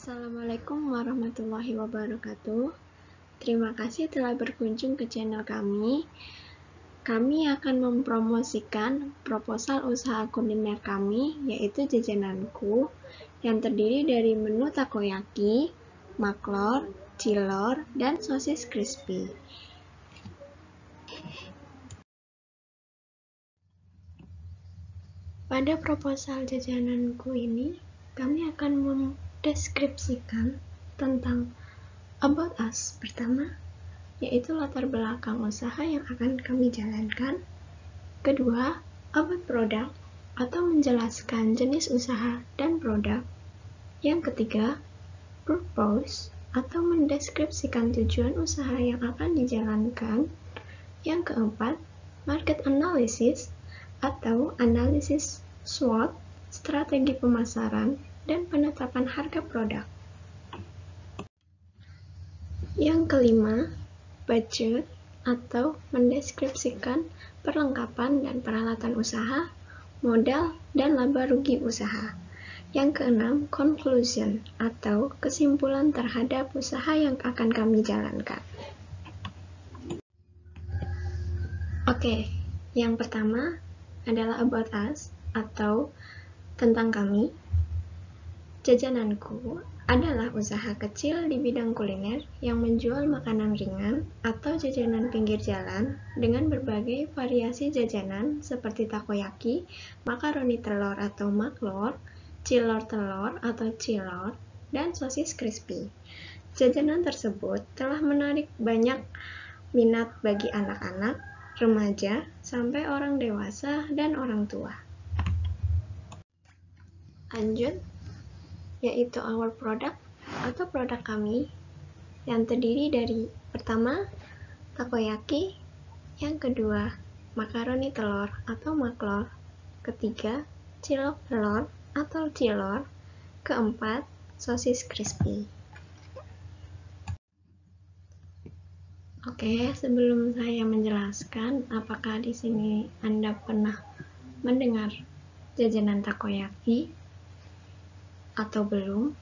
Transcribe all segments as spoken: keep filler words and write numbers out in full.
Assalamualaikum warahmatullahi wabarakatuh. Terima kasih telah berkunjung ke channel kami. Kami akan mempromosikan proposal usaha kuliner kami, yaitu Jajananku, yang terdiri dari menu takoyaki, maklor, cilor, dan sosis crispy. Pada proposal Jajananku ini, kami akan mendeskripsikan tentang about us pertama, yaitu latar belakang usaha yang akan kami jalankan. Kedua, about produk atau menjelaskan jenis usaha dan produk. Yang ketiga, purpose atau mendeskripsikan tujuan usaha yang akan dijalankan. Yang keempat, market analysis atau analisis SWOT, strategi pemasaran, dan penetapan harga produk. Yang kelima, budget atau mendeskripsikan perlengkapan dan peralatan usaha, modal, dan laba rugi usaha. Yang keenam, conclusion atau kesimpulan terhadap usaha yang akan kami jalankan. Oke, yang pertama adalah about us atau tentang kami. Jajananku adalah usaha kecil di bidang kuliner yang menjual makanan ringan atau jajanan pinggir jalan dengan berbagai variasi jajanan seperti takoyaki, makaroni telur atau maklor, cilor telur atau cilor, dan sosis crispy. Jajanan tersebut telah menarik banyak minat bagi anak-anak, remaja, sampai orang dewasa dan orang tua. Lanjut, yaitu our product atau produk kami yang terdiri dari pertama, takoyaki, yang kedua, makaroni telur atau maklor, ketiga, cilok telur atau cilor, keempat, sosis crispy. Oke, sebelum saya menjelaskan, apakah di sini Anda pernah mendengar jajanan takoyaki atau belum?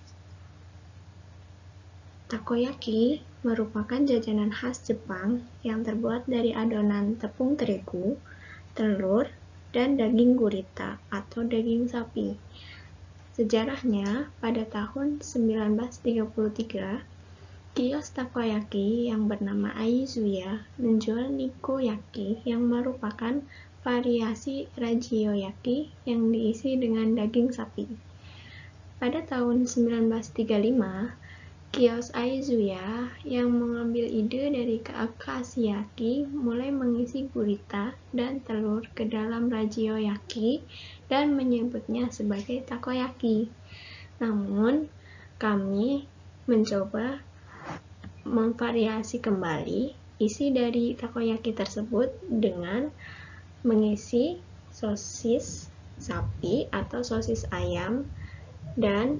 Takoyaki merupakan jajanan khas Jepang yang terbuat dari adonan tepung terigu, telur, dan daging gurita atau daging sapi. Sejarahnya, pada tahun sembilan belas tiga puluh tiga, kios takoyaki yang bernama Aizuya menjual nikoyaki yang merupakan variasi rajiyoyaki yang diisi dengan daging sapi. Pada tahun sembilan belas tiga puluh lima, kios Aizuya yang mengambil ide dari kasiyaki mulai mengisi gurita dan telur ke dalam rajiyoyaki dan menyebutnya sebagai takoyaki. Namun, kami mencoba memvariasi kembali isi dari takoyaki tersebut dengan mengisi sosis sapi atau sosis ayam dan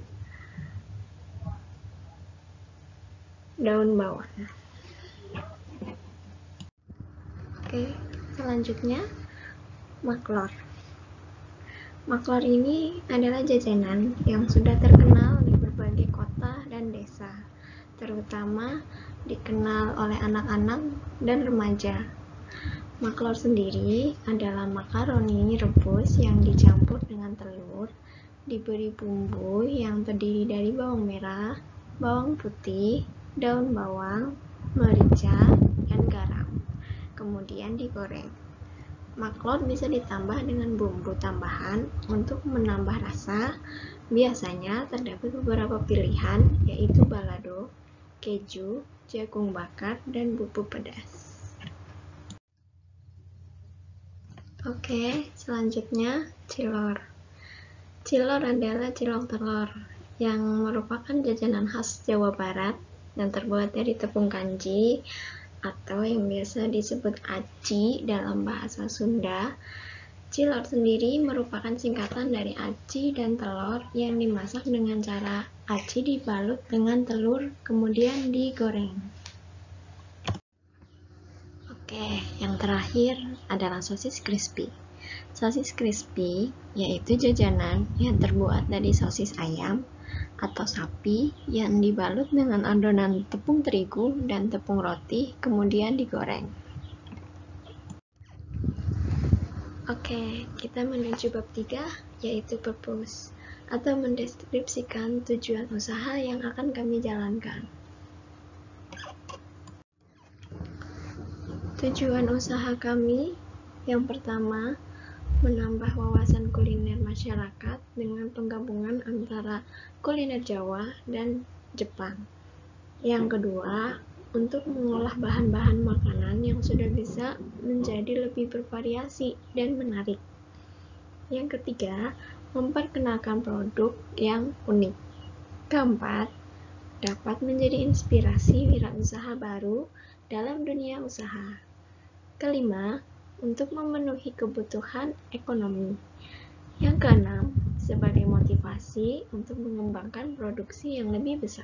daun bawang. Oke, selanjutnya maklor. Maklor ini adalah jajanan yang sudah terkenal di berbagai kota dan desa, terutama dikenal oleh anak-anak dan remaja. Maklor sendiri adalah makaroni rebus yang dicampur dengan telur, diberi bumbu yang terdiri dari bawang merah, bawang putih, daun bawang, merica, dan garam. Kemudian digoreng. Maklor bisa ditambah dengan bumbu tambahan untuk menambah rasa. Biasanya terdapat beberapa pilihan, yaitu balado, keju, jagung bakar, dan bubuk pedas. Oke, selanjutnya cilor. Cilor adalah cilok telur yang merupakan jajanan khas Jawa Barat yang terbuat dari tepung kanji atau yang biasa disebut aci dalam bahasa Sunda. Cilor sendiri merupakan singkatan dari aci dan telur yang dimasak dengan cara aci dibalut dengan telur kemudian digoreng. Oke, yang terakhir adalah sosis crispy. Sosis crispy yaitu jajanan yang terbuat dari sosis ayam atau sapi yang dibalut dengan adonan tepung terigu dan tepung roti, kemudian digoreng. Oke, kita menuju bab tiga, yaitu purpose, atau mendeskripsikan tujuan usaha yang akan kami jalankan. Tujuan usaha kami yang pertama, menambah wawasan kuliner masyarakat dengan penggabungan antara kuliner Jawa dan Jepang. Yang kedua, untuk mengolah bahan-bahan makanan yang sudah bisa menjadi lebih bervariasi dan menarik. Yang ketiga, memperkenalkan produk yang unik. Keempat, dapat menjadi inspirasi wirausaha baru dalam dunia usaha. Kelima, untuk memenuhi kebutuhan ekonomi. Yang keenam, sebagai motivasi untuk mengembangkan produksi yang lebih besar.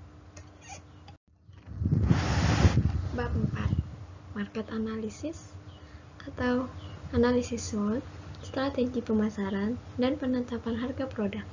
Bab empat, market analysis atau analisis SWOT, strategi pemasaran, dan penetapan harga produk.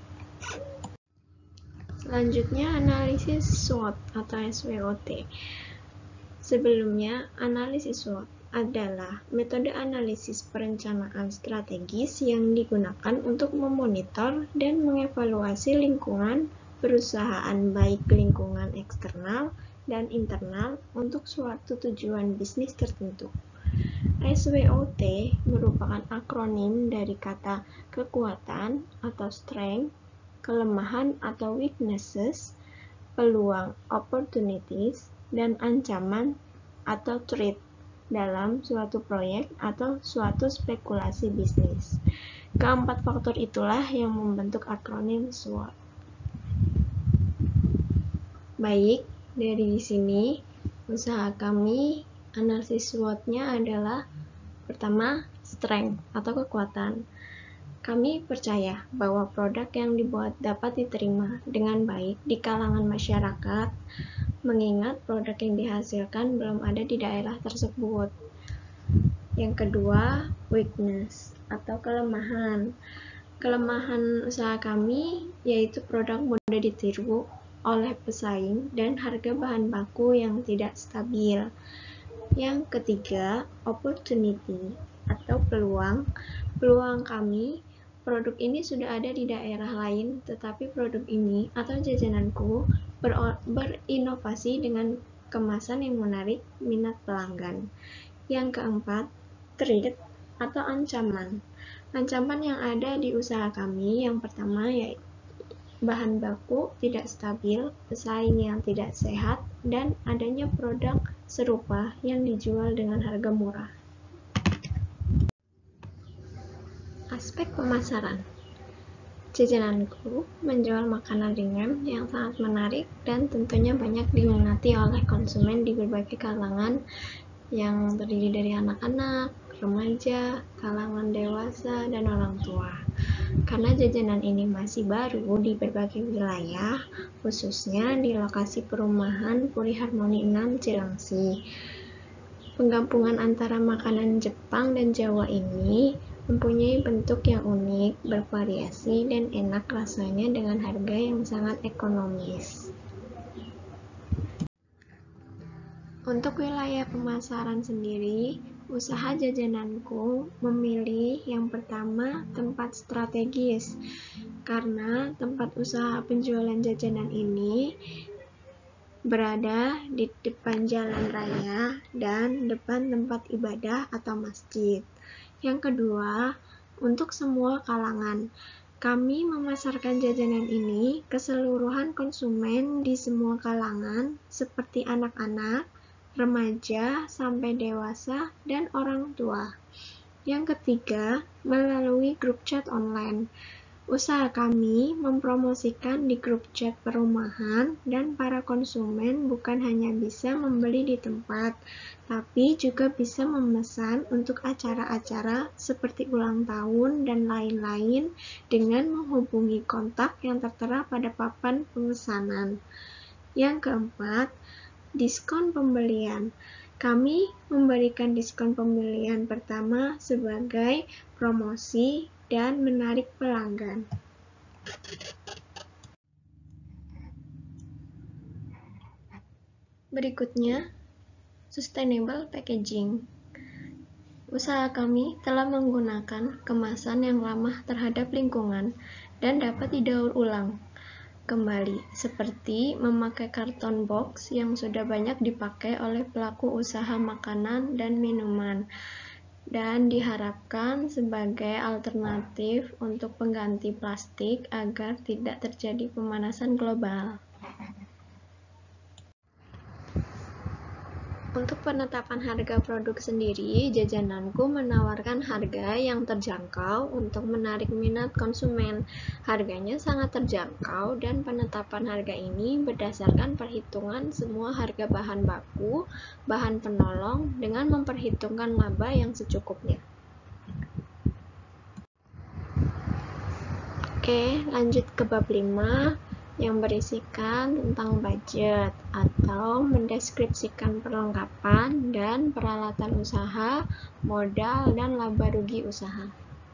Selanjutnya, analisis SWOT atau S W O T. Sebelumnya, analisis SWOT adalah metode analisis perencanaan strategis yang digunakan untuk memonitor dan mengevaluasi lingkungan perusahaan, baik lingkungan eksternal dan internal, untuk suatu tujuan bisnis tertentu. S W O T merupakan akronim dari kata kekuatan atau strength, kelemahan atau weaknesses, peluang opportunities, dan ancaman atau threat dalam suatu proyek atau suatu spekulasi bisnis. Keempat faktor itulah yang membentuk akronim SWOT. Baik, dari sini usaha kami, analisis SWOT-nya adalah pertama, strength atau kekuatan. Kami percaya bahwa produk yang dibuat dapat diterima dengan baik di kalangan masyarakat, mengingat produk yang dihasilkan belum ada di daerah tersebut. Yang kedua, weakness atau kelemahan. Kelemahan usaha kami yaitu produk mudah ditiru oleh pesaing dan harga bahan baku yang tidak stabil. Yang ketiga, opportunity atau peluang. Peluang kami, produk ini sudah ada di daerah lain, tetapi produk ini atau jajananku ber- berinovasi dengan kemasan yang menarik minat pelanggan. Yang keempat, threat atau ancaman. Ancaman yang ada di usaha kami yang pertama yaitu bahan baku tidak stabil, pesaing yang tidak sehat, dan adanya produk serupa yang dijual dengan harga murah. Aspek pemasaran. Jajananku menjual makanan ringan yang sangat menarik dan tentunya banyak diminati oleh konsumen di berbagai kalangan yang terdiri dari anak-anak, remaja, kalangan dewasa, dan orang tua. Karena jajanan ini masih baru di berbagai wilayah, khususnya di lokasi perumahan Puri Harmoni enam Cilengsi. Penggabungan antara makanan Jepang dan Jawa ini mempunyai bentuk yang unik, bervariasi, dan enak rasanya dengan harga yang sangat ekonomis. Untuk wilayah pemasaran sendiri, usaha jajananku memilih yang pertama tempat strategis, karena tempat usaha penjualan jajanan ini berada di depan jalan raya dan depan tempat ibadah atau masjid. Yang kedua, untuk semua kalangan. Kami memasarkan jajanan ini ke seluruhan konsumen di semua kalangan, seperti anak-anak, remaja, sampai dewasa, dan orang tua. Yang ketiga, melalui grup chat online. Usaha kami mempromosikan di grup chat perumahan, dan para konsumen bukan hanya bisa membeli di tempat, tapi juga bisa memesan untuk acara-acara seperti ulang tahun dan lain-lain dengan menghubungi kontak yang tertera pada papan pemesanan. Yang keempat, diskon pembelian. Kami memberikan diskon pembelian pertama sebagai promosi dan menarik pelanggan. Berikutnya, sustainable packaging. Usaha kami telah menggunakan kemasan yang ramah terhadap lingkungan dan dapat didaur ulang kembali, seperti memakai karton box yang sudah banyak dipakai oleh pelaku usaha makanan dan minuman, dan diharapkan sebagai alternatif untuk pengganti plastik agar tidak terjadi pemanasan global. Untuk penetapan harga produk sendiri, Jajananku menawarkan harga yang terjangkau untuk menarik minat konsumen. Harganya sangat terjangkau dan penetapan harga ini berdasarkan perhitungan semua harga bahan baku, bahan penolong dengan memperhitungkan laba yang secukupnya. Oke, lanjut ke bab lima. Yang berisikan tentang budget atau mendeskripsikan perlengkapan dan peralatan usaha, modal, dan laba rugi usaha.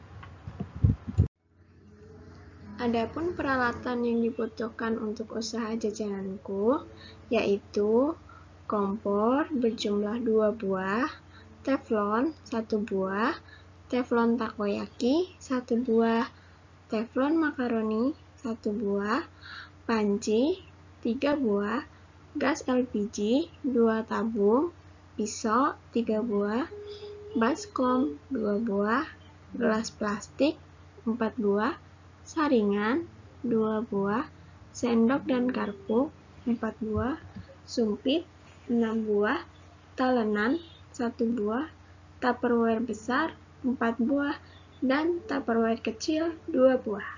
Adapun peralatan yang dibutuhkan untuk usaha Jajananku yaitu kompor berjumlah dua buah, teflon satu buah, teflon takoyaki satu buah, teflon makaroni satu buah, panci tiga buah, gas L P G dua tabung, pisau tiga buah, baskom dua buah, gelas plastik empat buah, saringan dua buah, sendok dan garpu empat buah, sumpit enam buah, talenan satu buah, tupperware besar empat buah, dan tupperware kecil dua buah.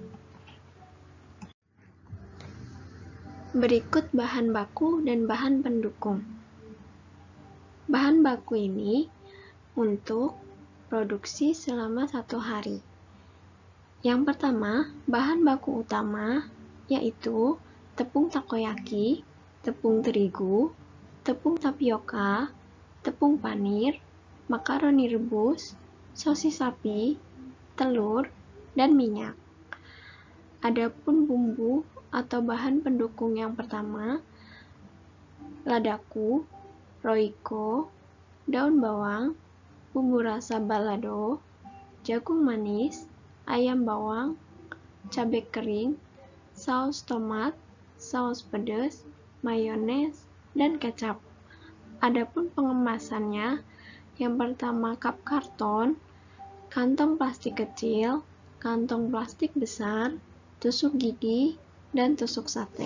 Berikut bahan baku dan bahan pendukung. Bahan baku ini untuk produksi selama satu hari. Yang pertama, bahan baku utama yaitu tepung takoyaki, tepung terigu, tepung tapioka, tepung panir, makaroni rebus, sosis sapi, telur, dan minyak. Adapun bumbu atau bahan pendukung yang pertama, ladaku, roiko, daun bawang, bumbu rasa balado, jagung manis, ayam bawang, cabai kering, saus tomat, saus pedas, mayones, dan kecap. Adapun pengemasannya, yang pertama cup karton, kantong plastik kecil, kantong plastik besar, tusuk gigi, dan tusuk sate.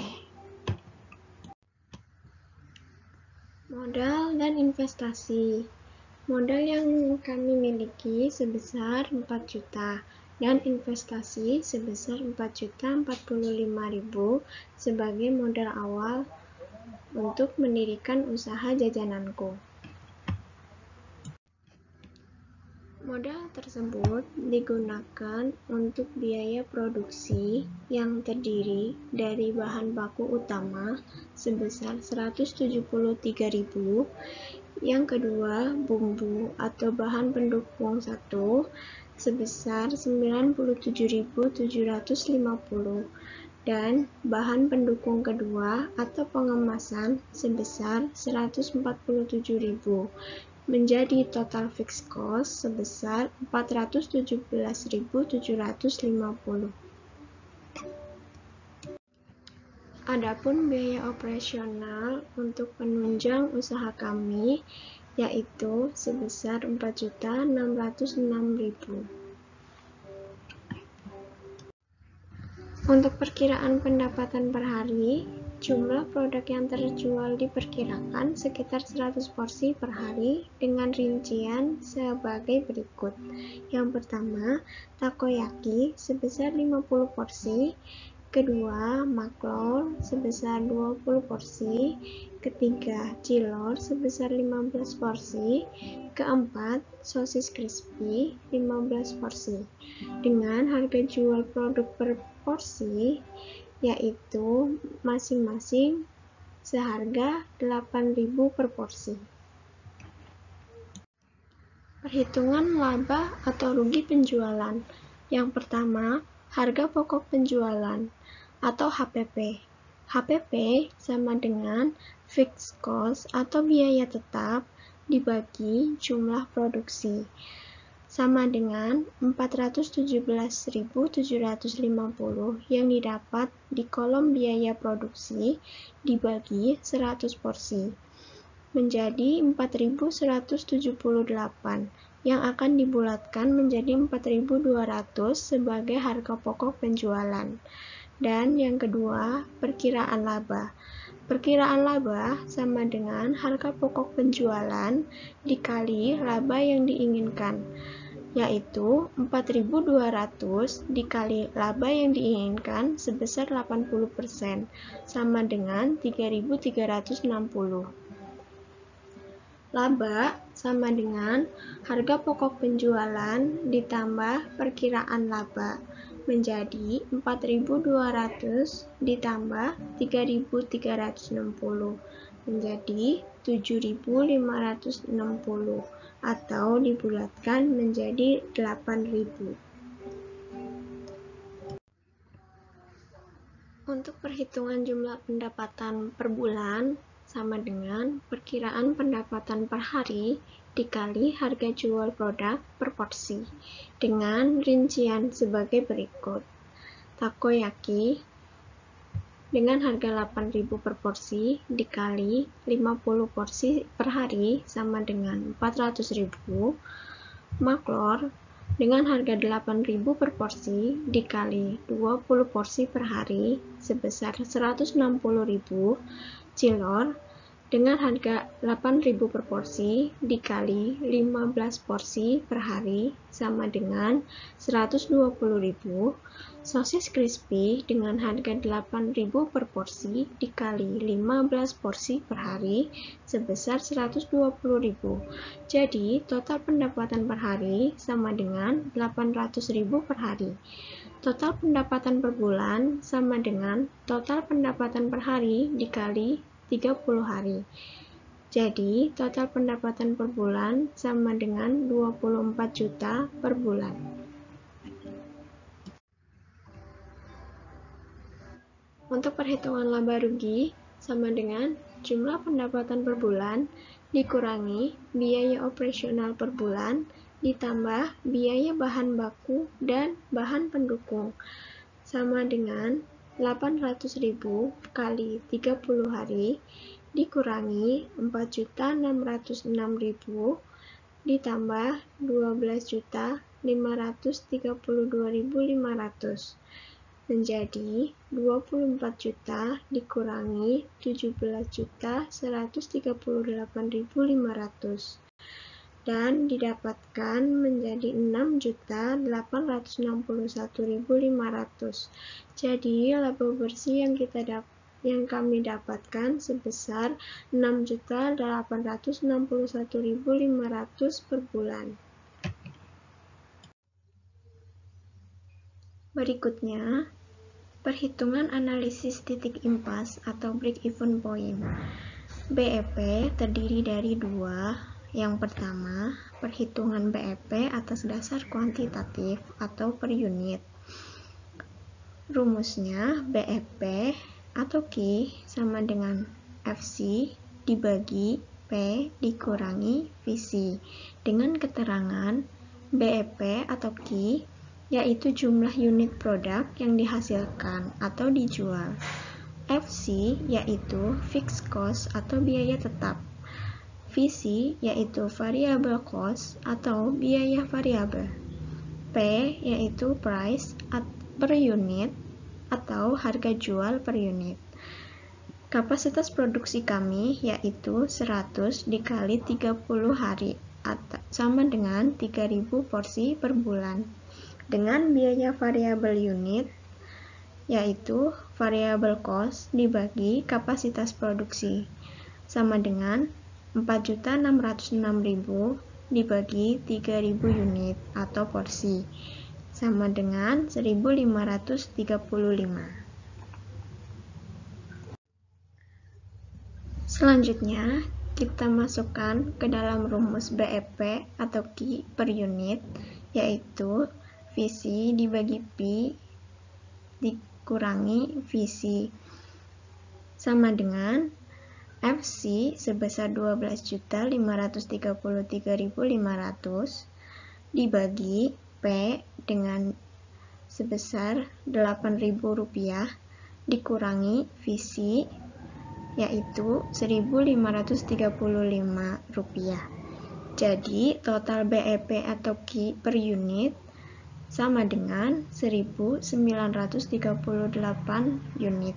Modal dan investasi. Modal yang kami miliki sebesar empat juta dan investasi sebesar empat juta empat puluh lima ribu sebagai modal awal untuk mendirikan usaha Jajananku. Modal tersebut digunakan untuk biaya produksi yang terdiri dari bahan baku utama sebesar seratus tujuh puluh tiga ribu, yang kedua bumbu atau bahan pendukung satu sebesar sembilan puluh tujuh ribu tujuh ratus lima puluh, dan bahan pendukung kedua atau pengemasan sebesar seratus empat puluh tujuh ribu. Menjadi total fixed cost sebesar empat ratus tujuh belas ribu tujuh ratus lima puluh. Adapun biaya operasional untuk penunjang usaha kami yaitu sebesar empat juta enam ratus enam ribu. Untuk perkiraan pendapatan per hari, jumlah produk yang terjual diperkirakan sekitar seratus porsi per hari dengan rincian sebagai berikut. Yang pertama, takoyaki sebesar lima puluh porsi, kedua, maklor sebesar dua puluh porsi, ketiga, cilor sebesar lima belas porsi, keempat, sosis crispy lima belas porsi. Dengan harga jual produk per porsi yaitu masing-masing seharga delapan ribu per porsi. Perhitungan laba atau rugi penjualan. Yang pertama, harga pokok penjualan atau H P P. H P P sama dengan fixed cost atau biaya tetap dibagi jumlah produksi, sama dengan empat ratus tujuh belas ribu tujuh ratus lima puluh yang didapat di kolom biaya produksi dibagi seratus porsi, menjadi empat ribu seratus tujuh puluh delapan yang akan dibulatkan menjadi empat ribu dua ratus sebagai harga pokok penjualan. Dan yang kedua, perkiraan laba. Perkiraan laba sama dengan harga pokok penjualan dikali laba yang diinginkan, yaitu empat ribu dua ratus dikali laba yang diinginkan sebesar delapan puluh persen, sama dengan tiga ribu tiga ratus enam puluh. Laba sama dengan harga pokok penjualan ditambah perkiraan laba, menjadi empat ribu dua ratus ditambah tiga ribu tiga ratus enam puluh, menjadi tujuh ribu lima ratus enam puluh, atau dibulatkan menjadi delapan ribu. Untuk perhitungan jumlah pendapatan per bulan, sama dengan perkiraan pendapatan per hari dikali harga jual produk per porsi, dengan rincian sebagai berikut. Takoyaki dengan harga delapan ribu per porsi dikali lima puluh porsi per hari sama dengan empat ratus ribu. Maklor dengan harga delapan ribu per porsi dikali dua puluh porsi per hari sebesar seratus enam puluh ribu. Cilor dengan harga delapan ribu per porsi dikali lima belas porsi per hari sama dengan seratus dua puluh ribu. Sosis crispy dengan harga delapan ribu per porsi dikali lima belas porsi per hari sebesar seratus dua puluh ribu. Jadi, total pendapatan per hari sama dengan delapan ratus ribu per hari. Total pendapatan per bulan sama dengan total pendapatan per hari dikali tiga puluh hari. Jadi, total pendapatan per bulan sama dengan dua puluh empat juta per bulan. Untuk perhitungan laba rugi sama dengan jumlah pendapatan per bulan dikurangi biaya operasional per bulan ditambah biaya bahan baku dan bahan pendukung, sama dengan delapan ratus ribu kali tiga puluh hari dikurangi empat juta enam ratus enam ribu ditambah dua belas juta lima ratus tiga puluh dua ribu lima ratus, menjadi dua puluh empat juta dikurangi tujuh belas juta seratus tiga puluh delapan ribu lima ratus, dan didapatkan menjadi enam juta delapan ratus enam puluh satu ribu lima ratus. Jadi, laba bersih yang kita dapat yang kami dapatkan sebesar enam juta delapan ratus enam puluh satu ribu lima ratus per bulan. Berikutnya, perhitungan analisis titik impas atau break-even point. B E P terdiri dari dua. Yang pertama, perhitungan B E P atas dasar kuantitatif atau per unit. Rumusnya B E P atau Q sama dengan F C dibagi P dikurangi V C, dengan keterangan B E P atau Q yaitu jumlah unit produk yang dihasilkan atau dijual. F C yaitu fixed cost atau biaya tetap. V C yaitu variable cost atau biaya variabel. P yaitu price per unit atau harga jual per unit. Kapasitas produksi kami yaitu seratus dikali tiga puluh hari atau sama dengan tiga ribu porsi per bulan. Dengan biaya variabel unit yaitu variable cost dibagi kapasitas produksi sama dengan empat juta enam ratus enam ribu dibagi tiga ribu unit atau porsi sama dengan seribu lima ratus tiga puluh lima. Selanjutnya, kita masukkan ke dalam rumus B E P atau Ki per unit, yaitu Visi dibagi Pi dikurangi Visi, sama dengan F C sebesar dua belas juta lima ratus tiga puluh tiga ribu lima ratus dibagi P dengan sebesar delapan ribu rupiah dikurangi Visi, yaitu seribu lima ratus tiga puluh lima rupiah. Jadi total B E P atau Ki per unit sama dengan seribu sembilan ratus tiga puluh delapan unit.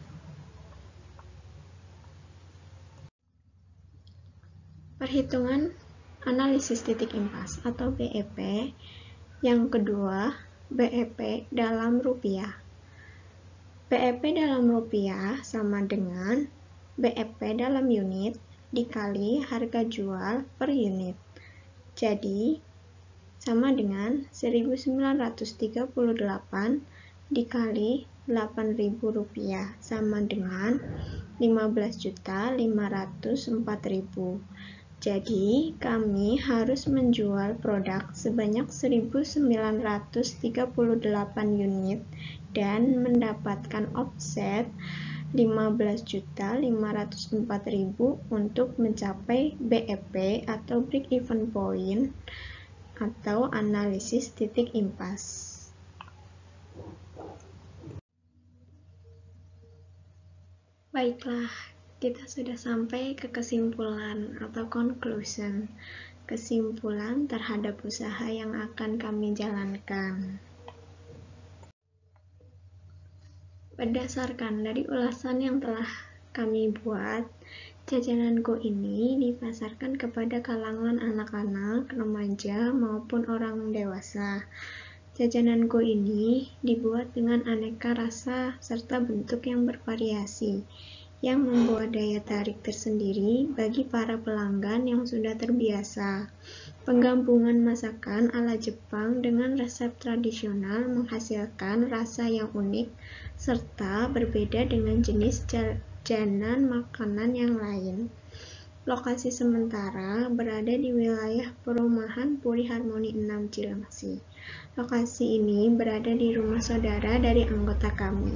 Perhitungan analisis titik impas atau B E P yang kedua, B E P dalam rupiah. B E P dalam rupiah sama dengan B E P dalam unit dikali harga jual per unit. Jadi, sama dengan seribu sembilan ratus tiga puluh delapan dikali delapan ribu rupiah sama dengan lima belas juta lima ratus empat ribu. Jadi, kami harus menjual produk sebanyak seribu sembilan ratus tiga puluh delapan unit dan mendapatkan offset lima belas juta lima ratus empat ribu untuk mencapai B E P atau break even point atau analisis titik impas. Baiklah, kita sudah sampai ke kesimpulan atau conclusion, kesimpulan terhadap usaha yang akan kami jalankan. Berdasarkan dari ulasan yang telah kami buat, jajanan Go ini dipasarkan kepada kalangan anak-anak, remaja, maupun orang dewasa. Jajanan Go ini dibuat dengan aneka rasa serta bentuk yang bervariasi, yang membuat daya tarik tersendiri bagi para pelanggan yang sudah terbiasa. Penggabungan masakan ala Jepang dengan resep tradisional menghasilkan rasa yang unik serta berbeda dengan jenis jajanan makanan yang lain. Lokasi sementara berada di wilayah perumahan Puri Harmoni enam Cilengsi. Lokasi ini berada di rumah saudara dari anggota kami.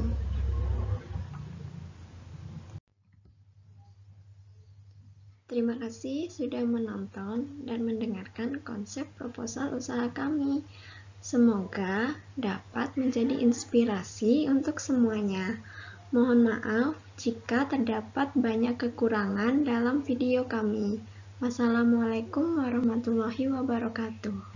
Terima kasih sudah menonton dan mendengarkan konsep proposal usaha kami. Semoga dapat menjadi inspirasi untuk semuanya. Mohon maaf jika terdapat banyak kekurangan dalam video kami. Wassalamualaikum warahmatullahi wabarakatuh.